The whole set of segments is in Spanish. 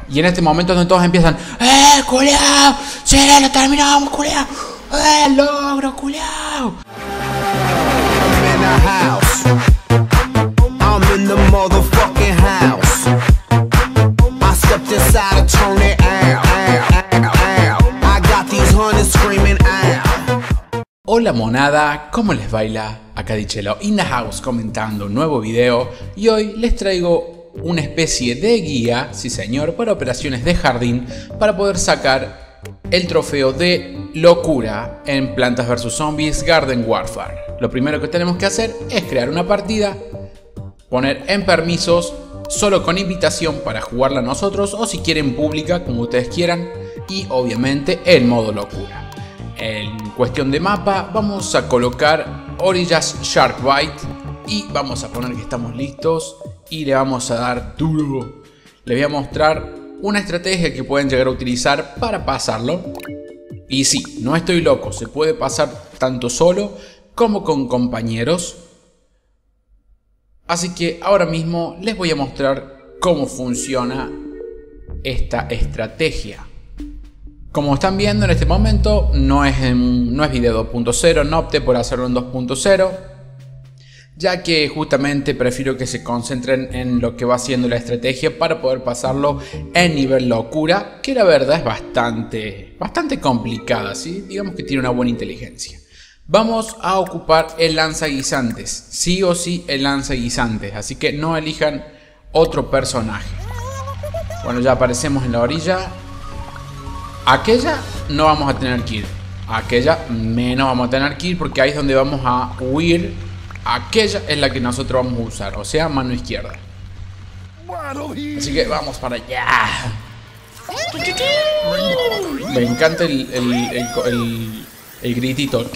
Y en este momento es donde todos empiezan: culiao! ¡Sí, lo terminamos, culiao! ¡Logro, culiao! I'm in the motherfucking house. I stepped inside and turned it out. I got these hunters screaming out. Hola monada, ¿cómo les baila? Acá Dichelo in the house comentando un nuevo video y hoy les traigo una especie de guía, sí señor, para operaciones de jardín para poder sacar el trofeo de locura en Plantas vs Zombies Garden Warfare. Lo primero que tenemos que hacer es crear una partida, poner en permisos, solo con invitación para jugarla nosotros o si quieren pública, como ustedes quieran, y obviamente el modo locura. En cuestión de mapa vamos a colocar Orillas Sharkbite y vamos a poner que estamos listos y le vamos a dar duro. Les voy a mostrar una estrategia que pueden llegar a utilizar para pasarlo. Y sí, no estoy loco, se puede pasar tanto solo como con compañeros. Así que ahora mismo les voy a mostrar cómo funciona esta estrategia. Como están viendo en este momento, no es video 2.0, no opté por hacerlo en 2.0, ya que justamente prefiero que se concentren en lo que va siendo la estrategia para poder pasarlo en nivel locura, que la verdad es bastante complicada, ¿sí? Digamos que tiene una buena inteligencia. Vamos a ocupar el lanzaguisantes, sí o sí el lanzaguisantes, así que no elijan otro personaje. Bueno, ya aparecemos en la orilla. Aquella no vamos a tener que ir, aquella menos vamos a tener que ir porque ahí es donde vamos a huir. Aquella es la que nosotros vamos a usar, o sea, mano izquierda. Así que vamos para allá. Me encanta el gritito.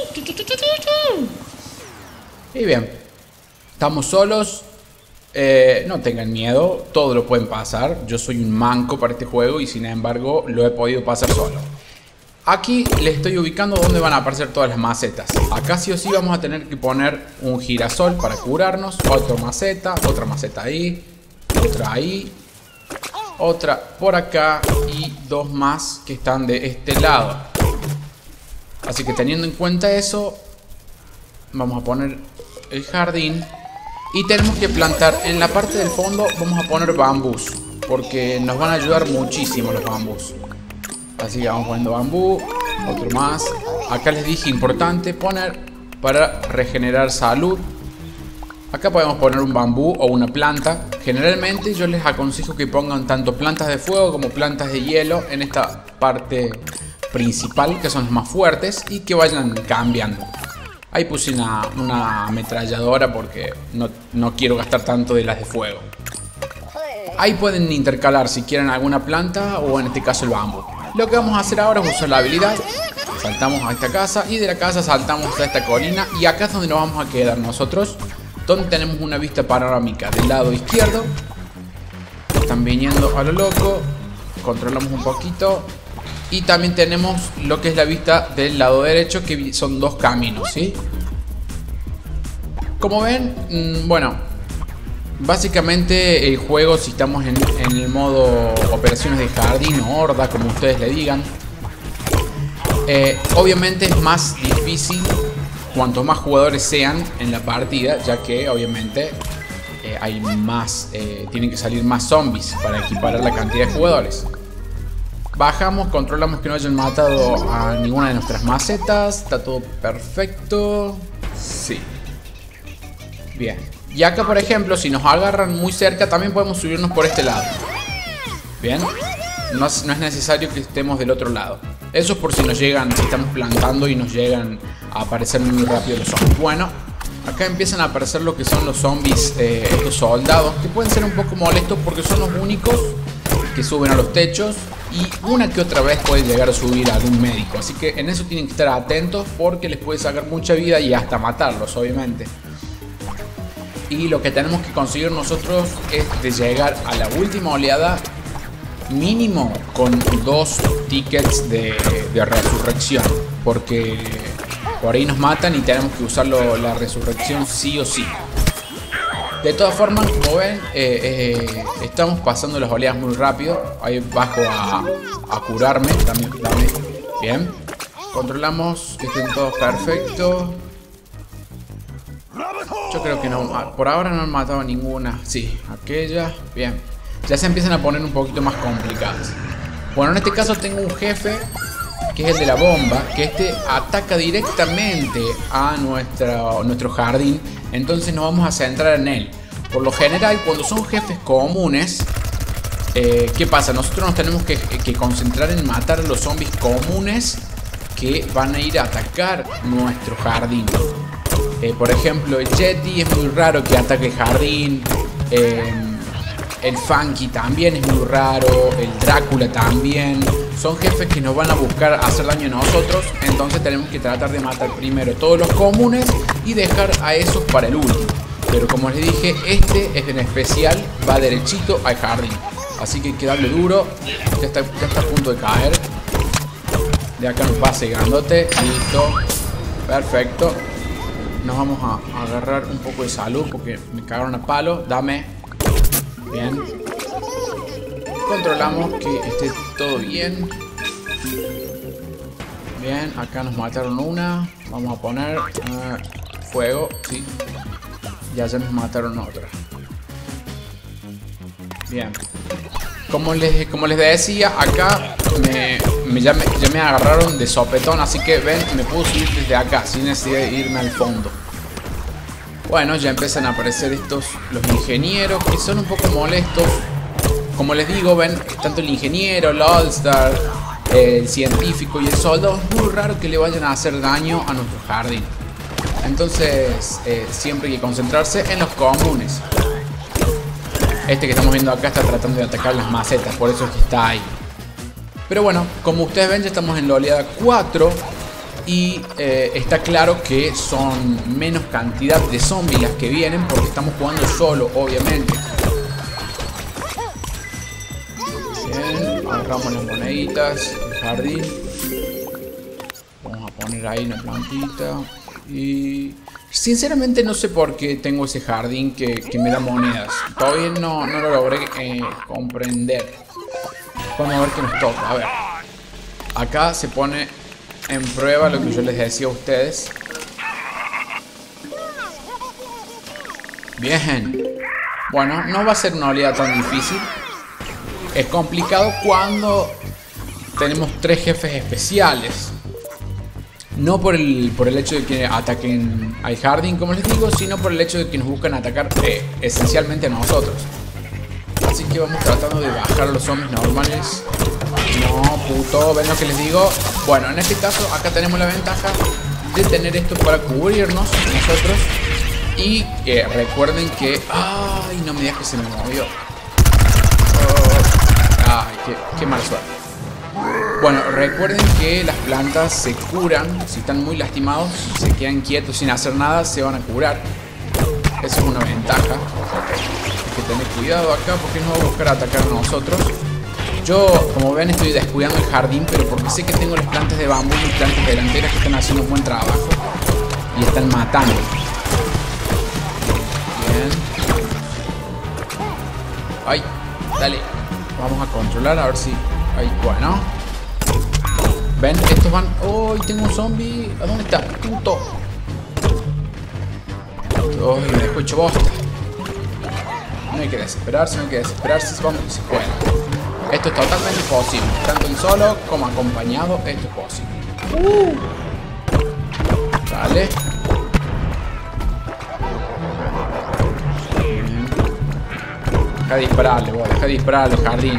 Y bien, estamos solos. No tengan miedo, todo lo pueden pasar. Yo soy un manco para este juego y sin embargo lo he podido pasar solo. Aquí les estoy ubicando donde van a aparecer todas las macetas. Acá sí o sí vamos a tener que poner un girasol para curarnos. Otra maceta ahí, otra ahí, otra por acá y dos más que están de este lado. Así que teniendo en cuenta eso, vamos a poner el jardín. Y tenemos que plantar en la parte del fondo, vamos a poner bambús, porque nos van a ayudar muchísimo los bambús. Así que vamos poniendo bambú, otro más. Acá les dije importante poner para regenerar salud. Acá podemos poner un bambú o una planta. Generalmente yo les aconsejo que pongan tanto plantas de fuego como plantas de hielo en esta parte principal, que son las más fuertes, y que vayan cambiando. Ahí puse una ametralladora porque no quiero gastar tanto de las de fuego. Ahí pueden intercalar si quieren alguna planta o en este caso el bambú. Lo que vamos a hacer ahora es usar la habilidad. Saltamos a esta casa y de la casa saltamos a esta colina. Y acá es donde nos vamos a quedar nosotros, donde tenemos una vista panorámica del lado izquierdo. Están viniendo a lo loco. Controlamos un poquito. Y también tenemos lo que es la vista del lado derecho, que son dos caminos, ¿sí? Como ven, bueno, básicamente el juego, si estamos en el modo operaciones de jardín o horda, como ustedes le digan, obviamente es más difícil cuanto más jugadores sean en la partida, ya que obviamente hay más, tienen que salir más zombies para equiparar la cantidad de jugadores. Bajamos, controlamos que no hayan matado a ninguna de nuestras macetas. Está todo perfecto. Sí. Bien. Y acá, por ejemplo, si nos agarran muy cerca, también podemos subirnos por este lado. Bien. No es necesario que estemos del otro lado. Eso es por si nos llegan, si estamos plantando y nos llegan a aparecer muy rápido los zombies. Bueno, acá empiezan a aparecer lo que son los zombies, estos soldados, que pueden ser un poco molestos porque son los únicos que suben a los techos. Y una que otra vez puede llegar a subir a algún médico. Así que en eso tienen que estar atentos porque les puede sacar mucha vida y hasta matarlos, obviamente. Y lo que tenemos que conseguir nosotros es de llegar a la última oleada mínimo con 2 tickets de resurrección. Porque por ahí nos matan y tenemos que usar la resurrección sí o sí. De todas formas, como ven, estamos pasando las oleadas muy rápido. Ahí bajo a curarme. También. Bien. Controlamos que estén todos perfectos. Yo creo que no. Por ahora no han matado ninguna. Sí, aquella. Bien. Ya se empiezan a poner un poquito más complicadas. Bueno, en este caso tengo un jefe, que es el de la bomba, que este ataca directamente a nuestro jardín. Entonces nos vamos a centrar en él. Por lo general, cuando son jefes comunes, ¿qué pasa? Nosotros nos tenemos que concentrar en matar a los zombies comunes que van a ir a atacar nuestro jardín. Por ejemplo, el Yeti es muy raro que ataque el jardín. El Funky también es muy raro. El Drácula también. Son jefes que nos van a buscar hacer daño a nosotros. Entonces tenemos que tratar de matar primero todos los comunes y dejar a esos para el último. Pero como les dije, este es en especial, va derechito al jardín. Así que hay que darle duro. Ya está a punto de caer. De acá nos pase grandote. Listo. Perfecto. Nos vamos a agarrar un poco de salud porque me cagaron a palo. Dame. Bien. Controlamos que esté todo bien. Bien, acá nos mataron una. Vamos a poner fuego. Sí. Ya nos mataron otra. Bien. Como les decía, acá ya me agarraron de sopetón. Así que ven, me puedo subir desde acá sin necesidad de irme al fondo. Bueno, ya empiezan a aparecer los ingenieros, que son un poco molestos. Como les digo, ven, tanto el ingeniero, el All-Star, el científico y el soldado, es muy raro que le vayan a hacer daño a nuestro jardín. Entonces, siempre hay que concentrarse en los comunes. Este que estamos viendo acá está tratando de atacar las macetas, por eso es que está ahí. Pero bueno, como ustedes ven, ya estamos en la oleada 4. Y está claro que son menos cantidad de zombies las que vienen, porque estamos jugando solo, obviamente. Bien, agarramos las moneditas, el jardín. Vamos a poner ahí una plantita. Y sinceramente no sé por qué tengo ese jardín que me da monedas. Todavía no lo logré comprender. Vamos a ver qué nos toca. A ver. Acá se pone en prueba lo que yo les decía a ustedes. Bien. Bueno, no va a ser una oleada tan difícil. Es complicado cuando tenemos 3 jefes especiales. No por el hecho de que ataquen al jardín, como les digo, sino por el hecho de que nos buscan atacar esencialmente a nosotros. Así que vamos tratando de bajar a los zombies normales. No, puto, ¿ven lo que les digo? Bueno, en este caso acá tenemos la ventaja de tener esto para cubrirnos nosotros. Y recuerden que... ¡Ay! No me digas que se me movió. ¡Ay! ¡Qué mala suerte! Bueno, recuerden que las plantas se curan. Si están muy lastimados, se quedan quietos sin hacer nada, se van a curar. Eso es una ventaja. Hay que tener cuidado acá porque nos va a buscar atacar a nosotros. Yo, como ven, estoy descuidando el jardín, pero porque sé que tengo las plantas de bambú y las plantas delanteras que están haciendo un buen trabajo y están matando. Bien. Ay, dale. Vamos a controlar a ver si... Ay, bueno. Ven, estos van... ¡Oh! Tengo un zombie. ¿A dónde está? ¡Puto! ¡Oh! Me dejó hecho bosta. No hay que desesperarse, vamos que se puede. Esto es totalmente posible, tanto en solo como acompañado, esto es posible. Vale. Deja de dispararle, vos, deja de dispararle, jardín.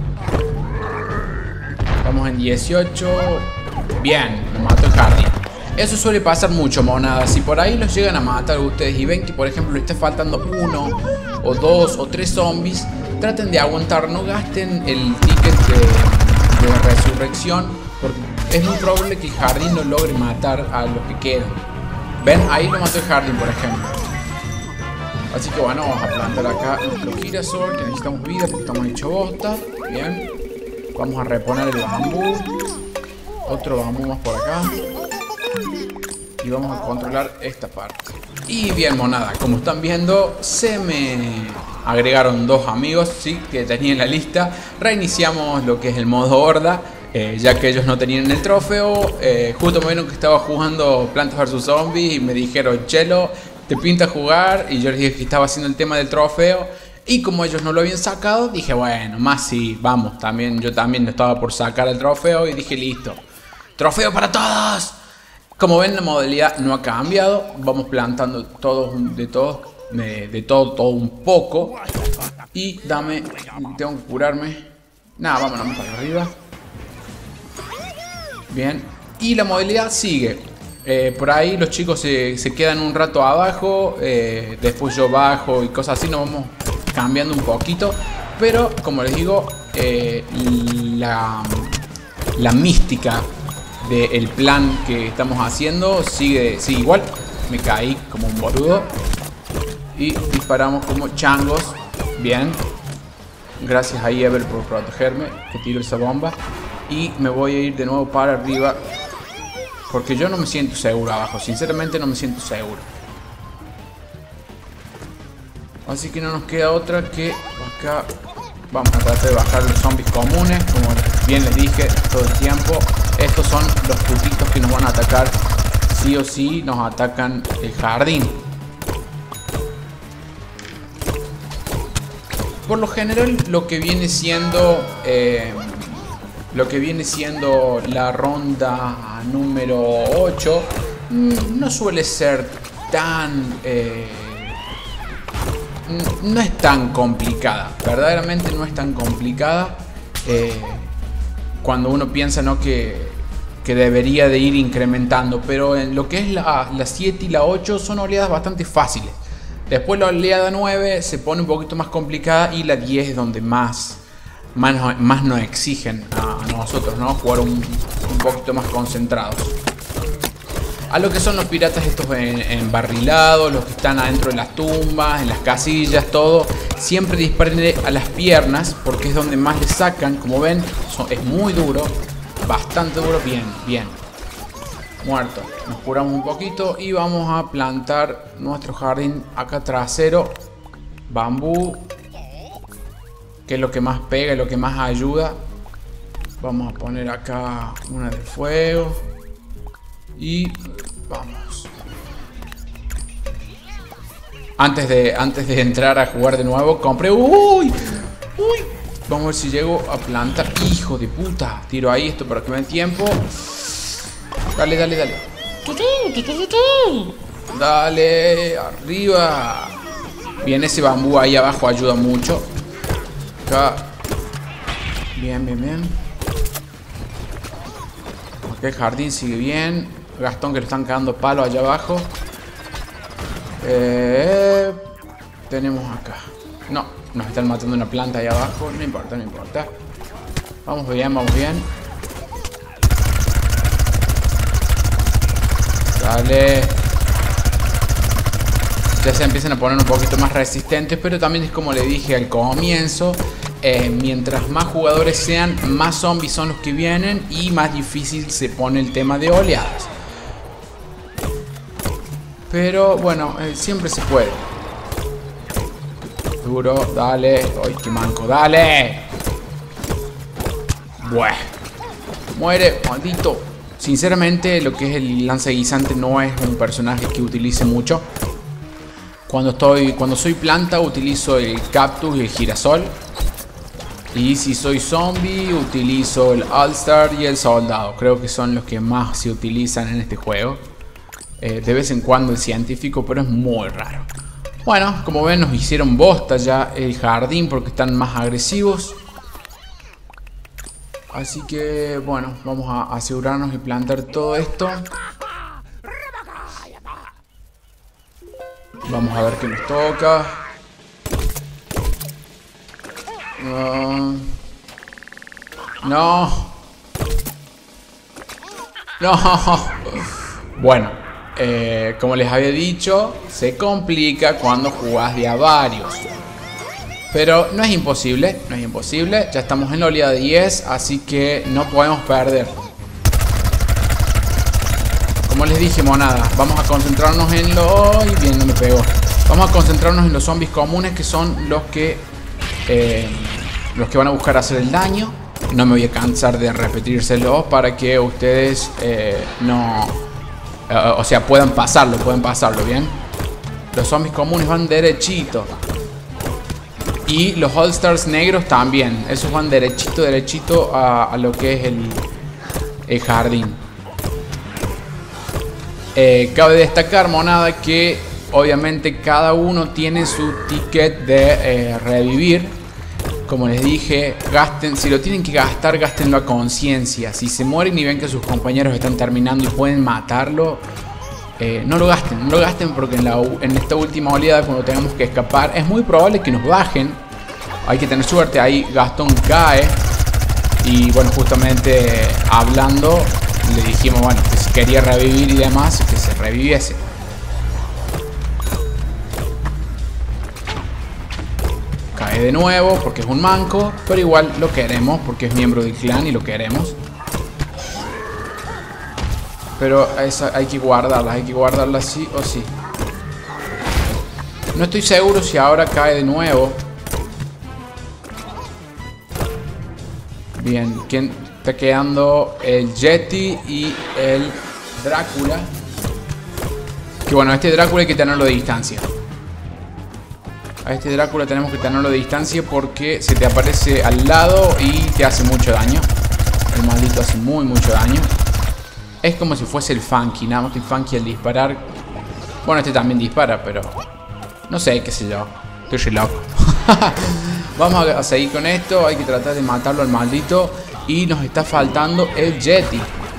Estamos en 18. Bien, me mató el jardín. Eso suele pasar mucho, monadas. Si por ahí los llegan a matar ustedes y ven que, por ejemplo, le está faltando 1 o 2 o 3 zombies, traten de aguantar, no gasten el ticket de resurrección, porque es muy probable que el jardín no logre matar a los que quedan. Ven, ahí lo mató el jardín, por ejemplo. Así que bueno, vamos a plantar acá nuestro girasol, que necesitamos vida porque estamos hecho bosta. Bien. Vamos a reponer el bambú. Otro bambú más por acá. Y vamos a controlar esta parte. Y bien, monada, como están viendo, se me agregaron 2 amigos, sí, que tenía en la lista. Reiniciamos lo que es el modo horda, ya que ellos no tenían el trofeo. Justo me vieron que estaba jugando Plantas vs Zombies y me dijeron, Chelo, ¿te pinta jugar? Y yo les dije que estaba haciendo el tema del trofeo. Y como ellos no lo habían sacado, dije, bueno, más sí, vamos, también, yo también estaba por sacar el trofeo y dije, listo, trofeo para todos. Como ven, la modalidad no ha cambiado, vamos plantando de todo un poco. Y tengo que curarme. Nada, vámonos para arriba. Bien, y la modalidad sigue. Por ahí los chicos se quedan un rato abajo, después yo bajo y cosas así, nos vamos cambiando un poquito. Pero como les digo, la mística del plan que estamos haciendo sigue igual. Me caí como un boludo y disparamos como changos. Bien, gracias a Ever por protegerme, que tiro esa bomba. Y me voy a ir de nuevo para arriba, porque yo no me siento seguro abajo. Sinceramente no me siento seguro. Así que no nos queda otra que acá. Vamos a tratar de bajar los zombies comunes. Como bien les dije todo el tiempo, estos son los putitos que nos van a atacar. Sí o sí nos atacan el jardín. Por lo general lo que viene siendo la ronda número 8 no suele ser tan no es tan complicada, verdaderamente no es tan complicada, cuando uno piensa, ¿no?, que debería de ir incrementando. Pero en lo que es la 7 y la 8 son oleadas bastante fáciles. Después la oleada 9 se pone un poquito más complicada y la 10 es donde más nos exigen a nosotros, ¿no?, jugar un poquito más concentrados. A lo que son los piratas estos embarrilados, los que están adentro de las tumbas, en las casillas, todo. Siempre disparen a las piernas porque es donde más le sacan. Como ven, es muy duro, bastante duro. Bien, bien. Muerto. Nos curamos un poquito y vamos a plantar nuestro jardín acá trasero. Bambú, que es lo que más pega y lo que más ayuda. Vamos a poner acá una de fuego. Y vamos. Antes de entrar a jugar de nuevo, compré. ¡Uy! Vamos a ver si llego a plantar. ¡Hijo de puta! Tiro ahí esto para que me den tiempo. Dale, dale, dale. Dale, arriba. Bien, ese bambú ahí abajo ayuda mucho. Acá. Bien, bien, bien. Acá el jardín sigue bien. Gastón, que le están cagando palo allá abajo. Tenemos acá. No, nos están matando una planta allá abajo. No importa, no importa. Vamos bien, vamos bien. Dale. Ya se empiezan a poner un poquito más resistentes, pero también es como le dije al comienzo. Mientras más jugadores sean, más zombies son los que vienen y más difícil se pone el tema de oleadas. Pero bueno, siempre se puede. Duro, dale. ¡Ay, qué manco! ¡Dale! Bueh. Muere, maldito. Sinceramente, lo que es el lanzaguisante no es un personaje que utilice mucho. Cuando soy planta, utilizo el cactus y el girasol. Y si soy zombie, utilizo el All-Star y el soldado. Creo que son los que más se utilizan en este juego. De vez en cuando el científico, pero es muy raro. Bueno, como ven, nos hicieron bosta ya el jardín porque están más agresivos. Así que, bueno, vamos a asegurarnos de plantar todo esto. Vamos a ver qué nos toca. No. Bueno. Como les había dicho, se complica cuando jugás de a varios. Pero no es imposible, no es imposible. Ya estamos en la oleada 10, así que no podemos perder. Como les dije, monada, vamos a concentrarnos en los... ¡Ay, bien, no me pegó! Vamos a concentrarnos en los zombies comunes, que son los que van a buscar hacer el daño. No me voy a cansar de repetírselos para que ustedes puedan pasarlo, ¿bien? Los zombies comunes van derechito. Y los All-Stars negros también. Esos van derechito a lo que es el jardín. Cabe destacar, monada, que obviamente cada uno tiene su ticket de revivir. Como les dije, si lo tienen que gastar, gástenlo a conciencia. Si se mueren y ven que sus compañeros están terminando y pueden matarlo, no lo gasten porque en esta última oleada, cuando tengamos que escapar, es muy probable que nos bajen. Hay que tener suerte. Ahí Gastón cae. Y bueno, justamente hablando, le dijimos, bueno, que si quería revivir y demás, que se reviviese. Cae de nuevo porque es un manco, pero igual lo queremos porque es miembro del clan y lo queremos. Pero esa hay que guardarla sí o sí. No estoy seguro si ahora cae de nuevo. Bien, ¿quién está quedando? El Yeti y el Drácula. Que bueno, este Drácula hay que tenerlo de distancia. A este Drácula tenemos que tenerlo de distancia porque se te aparece al lado y te hace mucho daño. El maldito hace mucho daño. Es como si fuese el Funky, nada más que el Funky al disparar. Bueno, este también dispara, pero no sé, qué sé yo. Estoy re loco. Vamos a seguir con esto. Hay que tratar de matarlo al maldito. Y nos está faltando el Yeti.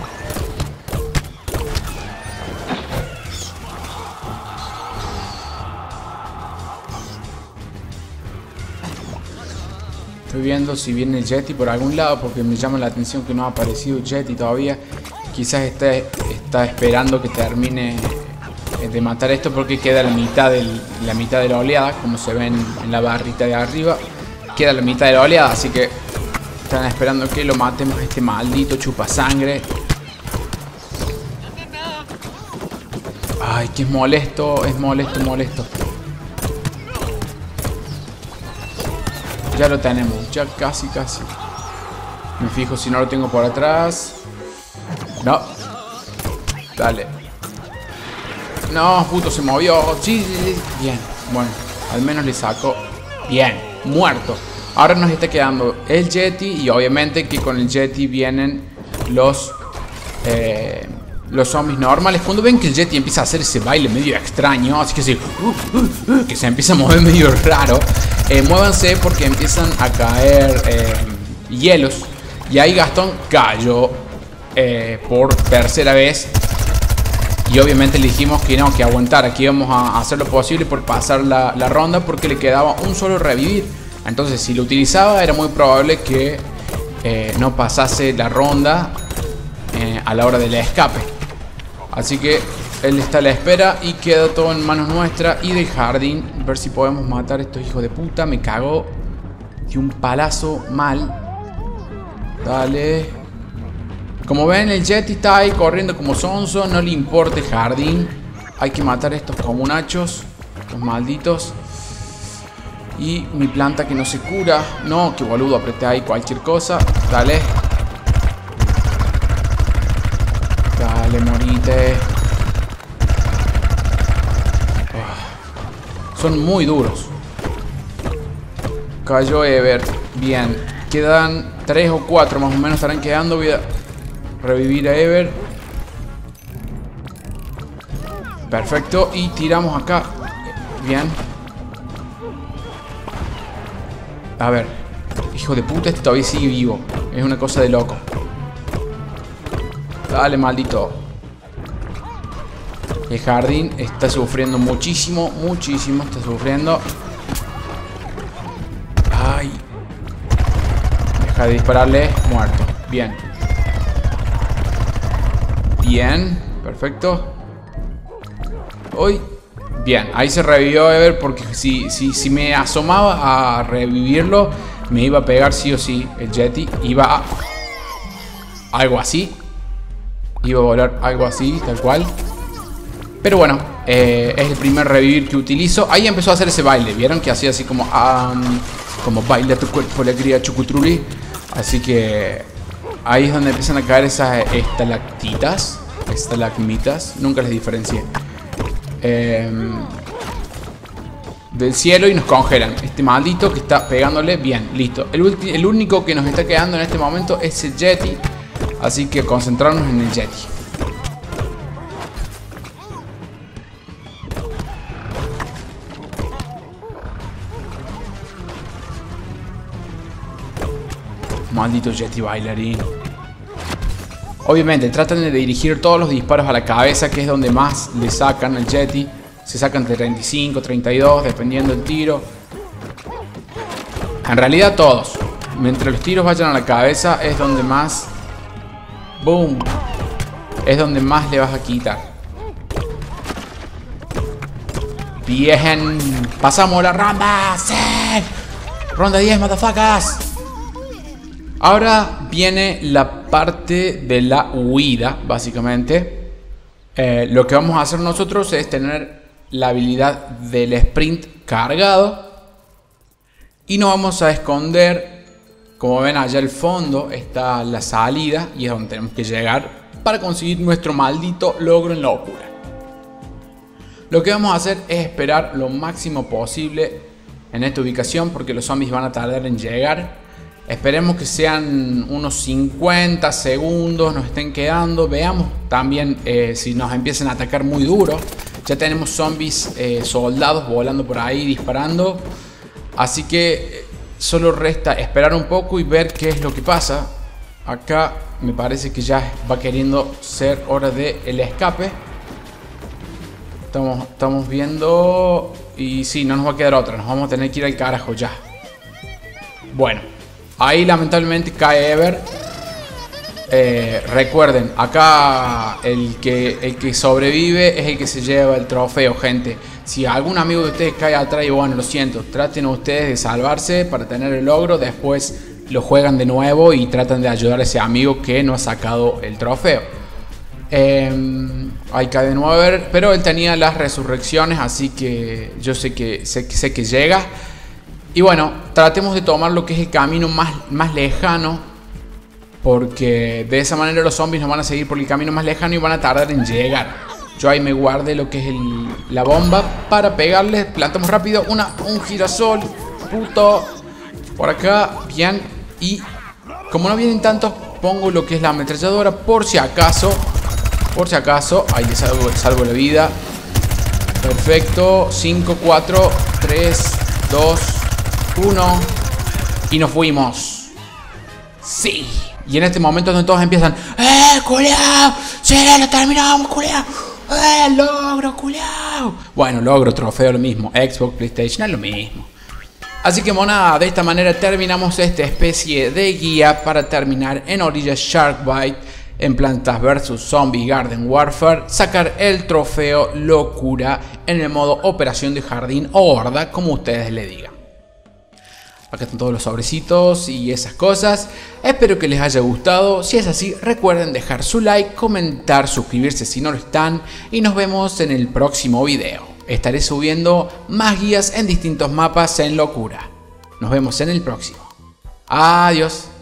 Estoy viendo si viene el Yeti por algún lado, porque me llama la atención que no ha aparecido el Yeti todavía. Quizás está esperando que termine de matar esto, porque queda la mitad de la oleada, como se ve en la barrita de arriba. Queda la mitad de la oleada, así que están esperando que lo matemos a este maldito chupasangre. Ay, que es molesto, molesto. Ya lo tenemos, ya casi. Me fijo si no lo tengo por atrás. No. Dale. No, puto, se movió. Sí. Bien, bueno, al menos le saco. Bien, muerto. Ahora nos está quedando el Yeti. Y obviamente que con el Yeti vienen los zombies normales. Cuando ven que el Yeti empieza a hacer ese baile medio extraño, así que que se empieza a mover medio raro, muévanse porque empiezan a caer hielos. Y ahí Gastón cayó por tercera vez. Y obviamente le dijimos que no, que aguantara, que íbamos a hacer lo posible por pasar la ronda, porque le quedaba un solo revivir. Entonces si lo utilizaba era muy probable que no pasase la ronda a la hora del escape. Así que él está a la espera y queda todo en manos nuestras y del jardín. A ver si podemos matar a estos hijos de puta. Me cagó de un palazo mal. Dale. Como ven, el Yeti está ahí corriendo como sonso. No le importa el jardín. Hay que matar a estos comunachos, los malditos. Y mi planta que no se cura. No, que boludo, apreté ahí cualquier cosa. Dale. Dale, morite. Son muy duros. Cayó Ever. Bien. Quedan 3 o 4 más o menos estarán quedando. Voy a revivir a Ever. Perfecto. Y tiramos acá. Bien. A ver. Hijo de puta, este todavía sigue vivo. Es una cosa de loco. Dale, maldito. El jardín está sufriendo muchísimo. Muchísimo está sufriendo. Ay. Deja de dispararle. Muerto. Bien. Bien. Perfecto. Uy. Bien. Ahí se revivió Ever, porque si me asomaba a revivirlo, me iba a pegar sí o sí el Yeti. Iba a... algo así. iba a volar algo así, tal cual. Pero bueno, es el primer revivir que utilizo. Ahí empezó a hacer ese baile. ¿Vieron? Que hacía así como baila tu cuerpo, alegría, chucutruli. Así que ahí es donde empiezan a caer esas estalactitas, estalagmitas, nunca les diferencié, del cielo, y nos congelan. Este maldito que está pegándole bien, listo. El único que nos está quedando en este momento es el Yeti. Así que concentrarnos en el Yeti. Maldito Yeti bailarín. Obviamente tratan de dirigir todos los disparos a la cabeza, que es donde más le sacan al Yeti. Se sacan de 35, 32, dependiendo del tiro. En realidad todos. Mientras los tiros vayan a la cabeza es donde más... ¡Boom! Es donde más le vas a quitar. Bien. Pasamos la ronda. ¡Sí! Ronda 10, motherfuckers. Ahora viene la parte de la huida, básicamente. Lo que vamos a hacer nosotros es tener la habilidad del sprint cargado. Y nos vamos a esconder. Como ven, allá al fondo está la salida. Y es donde tenemos que llegar para conseguir nuestro maldito logro en locura. Lo que vamos a hacer es esperar lo máximo posible en esta ubicación, porque los zombies van a tardar en llegar. Esperemos que sean unos 50 segundos nos estén quedando. Veamos también si nos empiezan a atacar muy duro. Ya tenemos zombies soldados volando por ahí disparando. Así que solo resta esperar un poco y ver qué es lo que pasa. Acá me parece que ya va queriendo ser hora del escape. Estamos viendo. Y sí, no nos va a quedar otra. Nos vamos a tener que ir al carajo ya. Bueno, ahí lamentablemente cae Ever. Recuerden, acá el que sobrevive es el que se lleva el trofeo, gente. Si algún amigo de ustedes cae atrás, y bueno, lo siento, traten ustedes de salvarse para tener el logro. Después lo juegan de nuevo y tratan de ayudar a ese amigo que no ha sacado el trofeo. Ahí cae de nuevo Ever, pero él tenía las resurrecciones, así que yo sé que llega. Y bueno, tratemos de tomar lo que es el camino más lejano, porque de esa manera los zombies nos van a seguir por el camino más lejano y van a tardar en llegar. Yo ahí me guardé lo que es la bomba para pegarles. Plantamos rápido un girasol, puto, por acá, bien. Y como no vienen tantos, pongo lo que es la ametralladora por si acaso. Ahí le salvo la vida. Perfecto. 5, 4, 3, 2, 1. Y nos fuimos. Sí. Y en este momento donde todos empiezan: culiao! ¡Sí, lo terminamos, culiao! ¡Logro, culiao! Bueno, logro, trofeo, lo mismo. Xbox, PlayStation, es lo mismo. Así que monada, de esta manera terminamos esta especie de guía para terminar en Orillas Sharkbite, en Plantas vs Zombies Garden Warfare, sacar el trofeo locura en el modo operación de jardín o horda, como ustedes le digan. Acá están todos los sobrecitos y esas cosas. Espero que les haya gustado. Si es así, recuerden dejar su like, comentar, suscribirse si no lo están. Y nos vemos en el próximo video. Estaré subiendo más guías en distintos mapas en locura. Nos vemos en el próximo. Adiós.